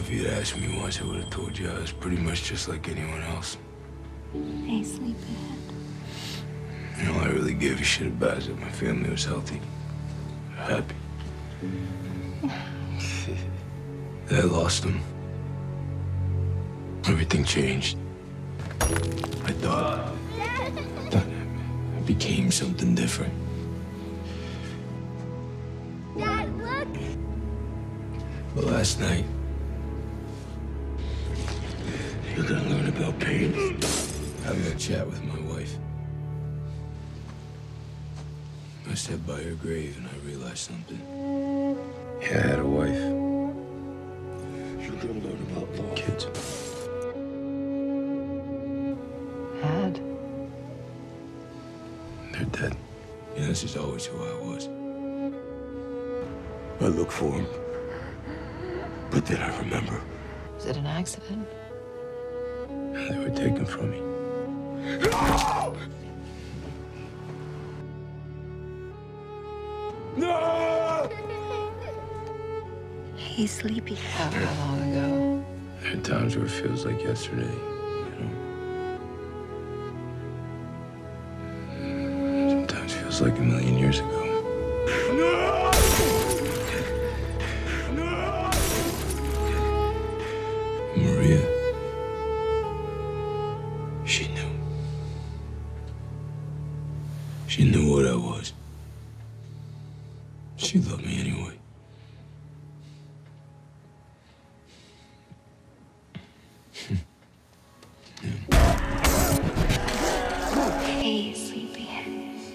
if you'd asked me once, I would have told you I was pretty much just like anyone else. Hey, sleepyhead. All I really gave a shit about is that my family was healthy, happy. Then I lost them. Everything changed. I thought I became something different. Dad, look! But last night, you're gonna learn about pain. Having a chat with my wife. I sat by her grave and I realized something. Yeah, I had a wife. You're gonna learn about law. Kids. Had? They're dead. Yeah, this is always who I was. I look for them. But then I remember. Was it an accident? They were taken from me. No! Hey, sleepyhead. How long ago? There are times where it feels like yesterday, Sometimes it feels like a million years ago. No! No! Maria. She knew. She knew what I was. She loved me anyway. Hey, sleepyhead.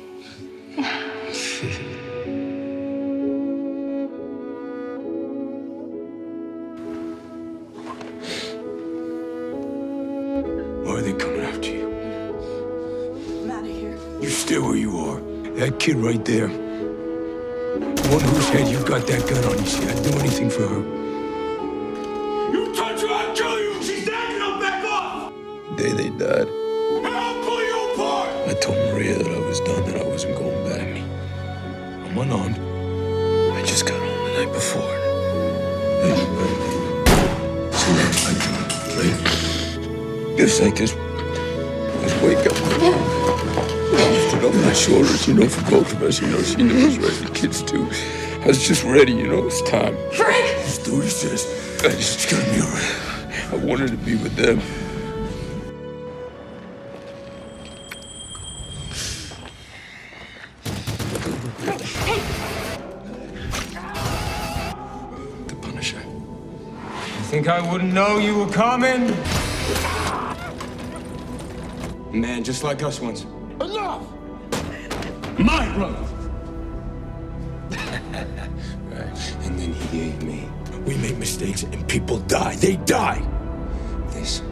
Why are they coming after you? I'm out of here. You stay where you are. That kid right there. The one whose head you've got that gun on. You see, I'd do anything for her. You touch her, I'll kill you! She's dead, you don't back off! The day they died, I'll pull you apart! I told Maria that I was done, that I wasn't going back. I'm unarmed. I just got home the night before. See that fight, right? Just like this. Just wake up. Lift it on my shoulders, for both of us, She knew it was ready. The kids, too. I was just ready, It's time. Frank! Just do what he says. It's gonna be all right. I wanted to be with them. The Punisher. You think I wouldn't know you were coming? A man just like us once. Enough! My brother! Right. And then he gave me. We make mistakes and people die. They die. This.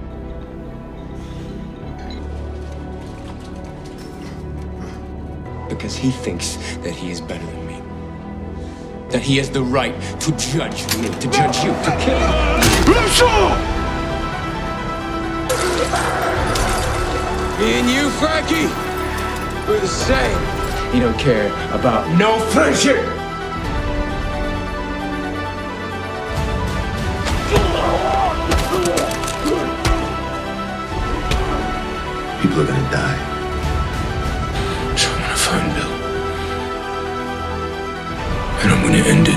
Because he thinks that he is better than me. That he has the right to judge me, to judge you, to kill you. Me and you, Frankie, we're the same. You don't care about no friendship. People are gonna die. So I'm gonna find Bill. And I'm gonna end it.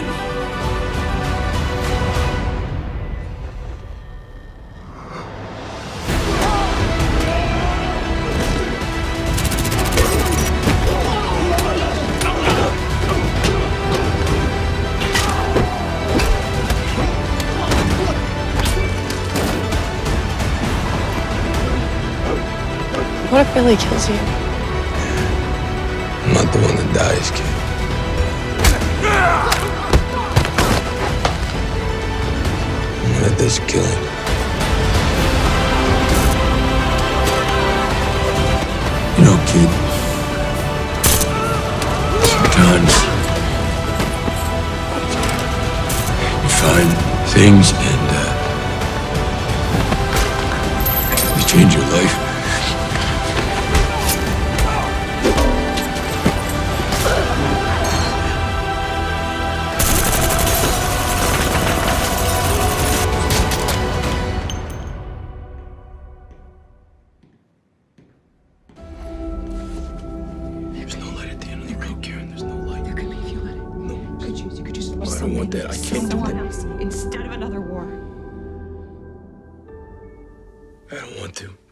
What if Billy kills you? I'm not the one that dies, kid. I'm one that does killing. Kid. Sometimes you find things and you change your life. don't want that. I can't do someone that. else instead of another war. I don't want to.